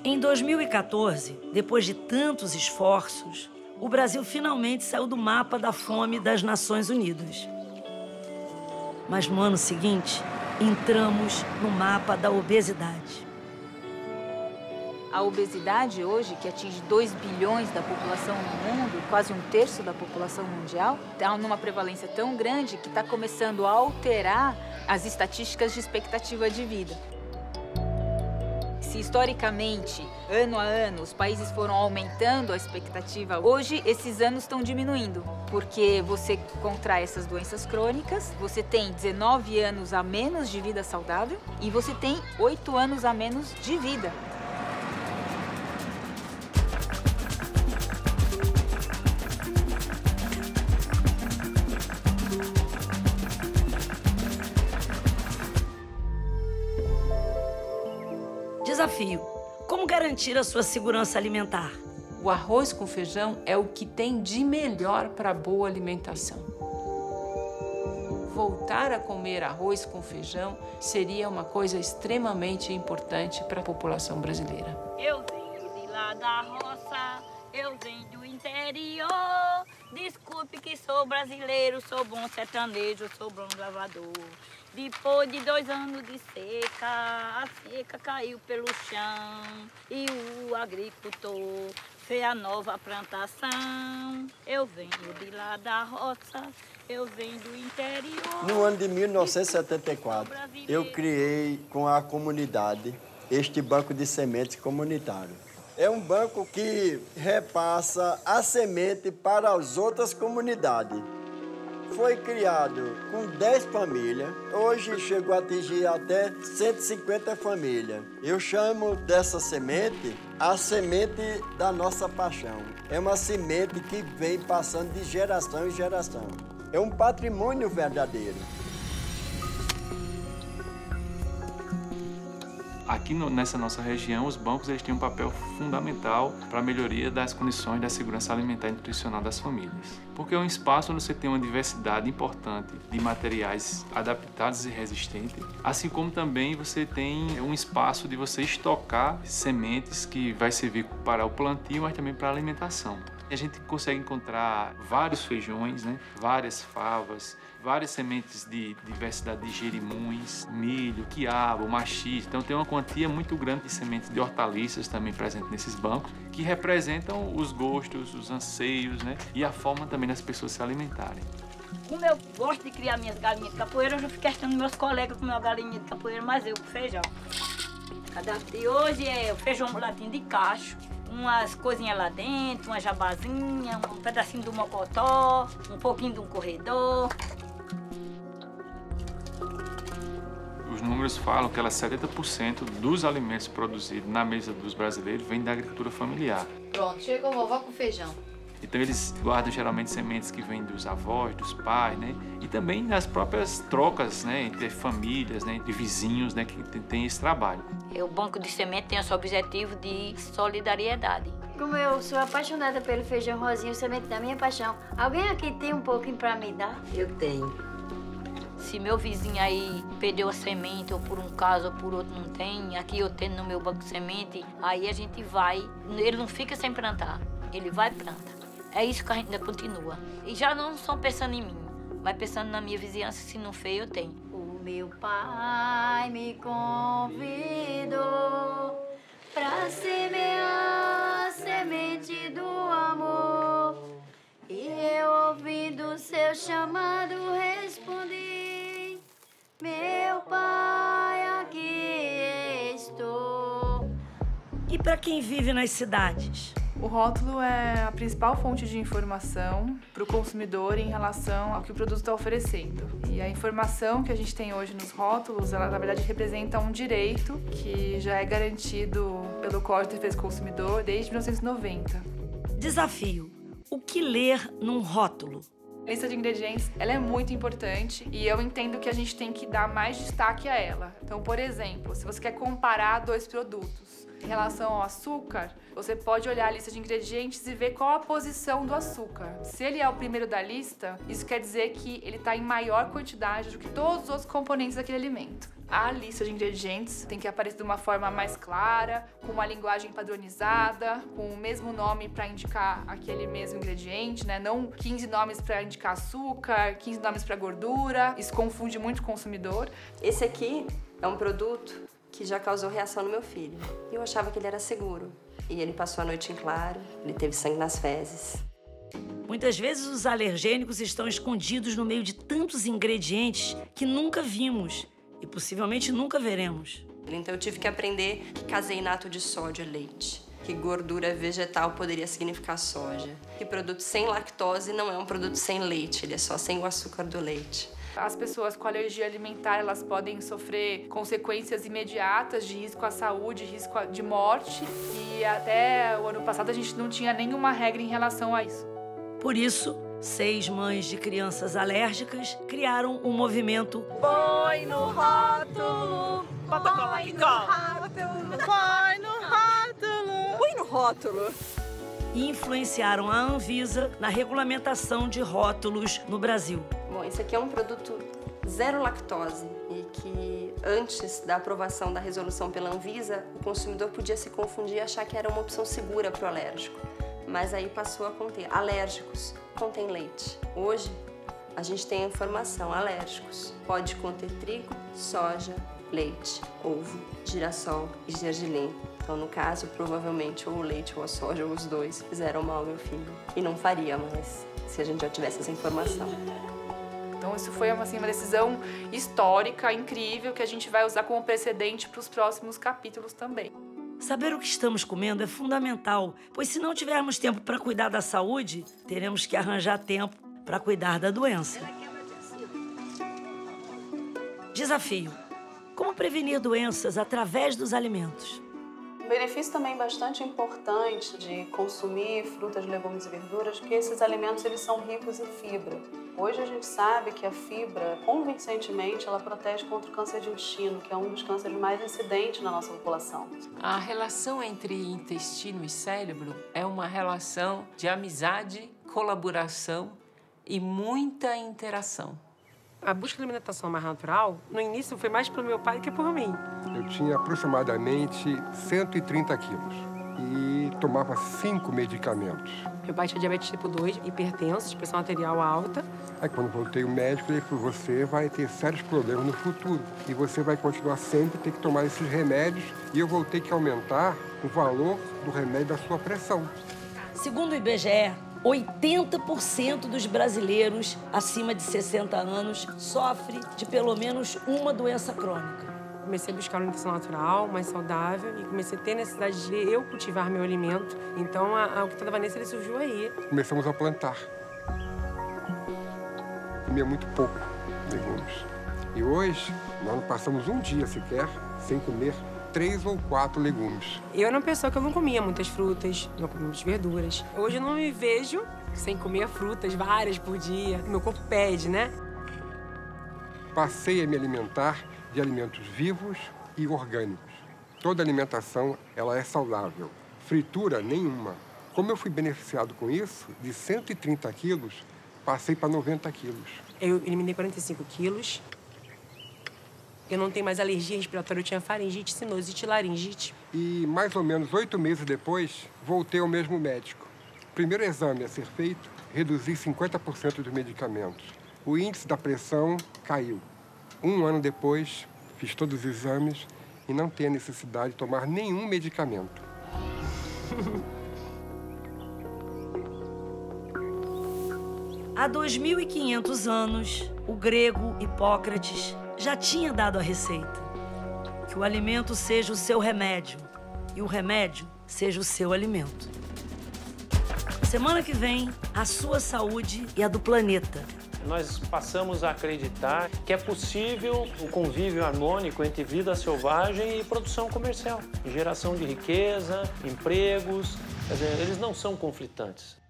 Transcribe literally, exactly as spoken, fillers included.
Em dois mil e quatorze, depois de tantos esforços, o Brasil finalmente saiu do mapa da fome das Nações Unidas. Mas no ano seguinte, entramos no mapa da obesidade. A obesidade hoje, que atinge dois bilhões da população no mundo, quase um terço da população mundial, está numa prevalência tão grande que está começando a alterar as estatísticas de expectativa de vida. Se historicamente, ano a ano, os países foram aumentando a expectativa, hoje esses anos estão diminuindo, porque você contrai essas doenças crônicas, você tem dezenove anos a menos de vida saudável e você tem oito anos a menos de vida. Desafio: como garantir a sua segurança alimentar? O arroz com feijão é o que tem de melhor para a boa alimentação. Voltar a comer arroz com feijão seria uma coisa extremamente importante para a população brasileira. Eu venho de lá da roça, eu venho do interior. Desculpe que sou brasileiro, sou bom sertanejo, sou bom lavador. Depois de dois anos de seca, a seca caiu pelo chão e o agricultor fez a nova plantação. Eu venho de lá da roça, eu venho do interior. No ano de mil novecentos e setenta e quatro, eu criei com a comunidade este banco de sementes comunitário. É um banco que repassa a semente para as outras comunidades. Foi criado com dez famílias, hoje chegou a atingir até cento e cinquenta famílias. Eu chamo dessa semente a semente da nossa paixão. É uma semente que vem passando de geração em geração. É um patrimônio verdadeiro. Aqui no, nessa nossa região, os bancos eles têm um papel fundamental para a melhoria das condições da segurança alimentar e nutricional das famílias. Porque é um espaço onde você tem uma diversidade importante de materiais adaptados e resistentes, assim como também você tem um espaço de você estocar sementes que vai servir para o plantio, mas também para a alimentação. A gente consegue encontrar vários feijões, né? Várias favas, várias sementes de diversidade de jerimums, milho, quiabo, maxixe. Então tem uma quantia muito grande de sementes de hortaliças também presentes nesses bancos, que representam os gostos, os anseios, né? E a forma também das pessoas se alimentarem. Como eu gosto de criar minhas galinhas de capoeira, eu já fico questionando meus colegas com minha galinha de capoeira, mas eu com feijão. A data de hoje é o feijão mulatinho de cacho, umas coisinhas lá dentro, uma jabazinha, um pedacinho do mocotó, um pouquinho de um corredor. Os números falam que setenta por cento dos alimentos produzidos na mesa dos brasileiros vêm da agricultura familiar. Pronto, chegou a vovó com feijão. Então eles guardam geralmente sementes que vêm dos avós, dos pais, né? E também nas próprias trocas, né? Entre famílias, né? Entre vizinhos, né? Que tem esse trabalho. O banco de semente tem esse objetivo de solidariedade. Como eu sou apaixonada pelo feijão rosinha, o semente da minha paixão, alguém aqui tem um pouquinho para me dar? Eu tenho. Se meu vizinho aí perdeu a semente, ou por um caso ou por outro não tem, aqui eu tenho no meu banco de semente, aí a gente vai, ele não fica sem plantar, ele vai e planta. É isso que a gente ainda continua. E já não só pensando em mim, mas pensando na minha vizinhança, se não fez, eu tenho. O meu pai me convidou pra semear a semente do amor. E eu, ouvindo seu chamado, respondi: meu pai, aqui estou. E para quem vive nas cidades? O rótulo é a principal fonte de informação para o consumidor em relação ao que o produto está oferecendo. E a informação que a gente tem hoje nos rótulos, ela na verdade representa um direito que já é garantido pelo Código de Defesa do Consumidor desde mil novecentos e noventa. Desafio: o que ler num rótulo? A lista de ingredientes, ela é muito importante e eu entendo que a gente tem que dar mais destaque a ela. Então, por exemplo, se você quer comparar dois produtos em relação ao açúcar, você pode olhar a lista de ingredientes e ver qual a posição do açúcar. Se ele é o primeiro da lista, isso quer dizer que ele está em maior quantidade do que todos os outros componentes daquele alimento. A lista de ingredientes tem que aparecer de uma forma mais clara, com uma linguagem padronizada, com o mesmo nome para indicar aquele mesmo ingrediente, né? Não quinze nomes para indicar açúcar, quinze nomes para gordura. Isso confunde muito o consumidor. Esse aqui é um produto que já causou reação no meu filho. Eu achava que ele era seguro. E ele passou a noite em claro, ele teve sangue nas fezes. Muitas vezes os alergênicos estão escondidos no meio de tantos ingredientes que nunca vimos e possivelmente nunca veremos. Então eu tive que aprender que caseinato de sódio é leite, que gordura vegetal poderia significar soja, que produto sem lactose não é um produto sem leite, ele é só sem o açúcar do leite. As pessoas com alergia alimentar, elas podem sofrer consequências imediatas de risco à saúde, risco de morte. E até o ano passado a gente não tinha nenhuma regra em relação a isso. Por isso, seis mães de crianças alérgicas criaram o movimento Põe no rótulo, bota cola aqui, cola. Põe no rótulo, põe no rótulo. E influenciaram a Anvisa na regulamentação de rótulos no Brasil. Bom, esse aqui é um produto zero lactose e que antes da aprovação da resolução pela Anvisa, o consumidor podia se confundir e achar que era uma opção segura para o alérgico. Mas aí passou a conter alérgicos, contém leite. Hoje, a gente tem a informação, alérgicos. Pode conter trigo, soja, leite, ovo, girassol e gergelim. Então, no caso, provavelmente ou o leite ou a soja ou os dois fizeram mal ao meu filho. E não faria mais se a gente já tivesse essa informação. Então, isso foi assim, uma decisão histórica, incrível, que a gente vai usar como precedente para os próximos capítulos também. Saber o que estamos comendo é fundamental, pois se não tivermos tempo para cuidar da saúde, teremos que arranjar tempo para cuidar da doença. Desafio: como prevenir doenças através dos alimentos? Um benefício também bastante importante de consumir frutas, legumes e verduras, porque esses alimentos eles são ricos em fibra. Hoje a gente sabe que a fibra, convincentemente, ela protege contra o câncer de intestino, que é um dos cânceres mais incidentes na nossa população. A relação entre intestino e cérebro é uma relação de amizade, colaboração e muita interação. A busca de alimentação mais natural, no início, foi mais pelo meu pai que por mim. Eu tinha aproximadamente cento e trinta quilos e tomava cinco medicamentos. Meu pai tinha diabetes tipo dois, hipertenso, pressão arterial alta. Aí quando voltei o médico, ele falou, você vai ter sérios problemas no futuro e você vai continuar sempre ter que tomar esses remédios e eu vou ter que aumentar o valor do remédio da sua pressão. Segundo o I B G E, oitenta por cento dos brasileiros acima de sessenta anos sofrem de pelo menos uma doença crônica. Comecei a buscar uma alimentação natural, mais saudável e comecei a ter necessidade de eu cultivar meu alimento. Então, a, a Hortita da Vanessa ele surgiu aí. Começamos a plantar. Comia muito pouco legumes. E hoje, nós não passamos um dia sequer sem comer três ou quatro legumes. Eu era uma pessoa que eu não comia muitas frutas, não comia muitas verduras. Hoje eu não me vejo sem comer frutas várias por dia. Meu corpo pede, né? Passei a me alimentar de alimentos vivos e orgânicos. Toda alimentação ela é saudável. Fritura nenhuma. Como eu fui beneficiado com isso, de cento e trinta quilos, passei para noventa quilos. Eu eliminei quarenta e cinco quilos. Eu não tenho mais alergia respiratória, eu tinha faringite, sinusite, laringite. E mais ou menos oito meses depois, voltei ao mesmo médico. Primeiro exame a ser feito, reduzi cinquenta por cento dos medicamentos. O índice da pressão caiu. Um ano depois, fiz todos os exames e não tenho necessidade de tomar nenhum medicamento. Há dois mil e quinhentos anos, o grego Hipócrates já tinha dado a receita. Que o alimento seja o seu remédio e o remédio seja o seu alimento. Semana que vem, a sua saúde e a do planeta. Nós passamos a acreditar que é possível o convívio harmônico entre vida selvagem e produção comercial. Geração de riqueza, empregos, quer dizer, eles não são conflitantes.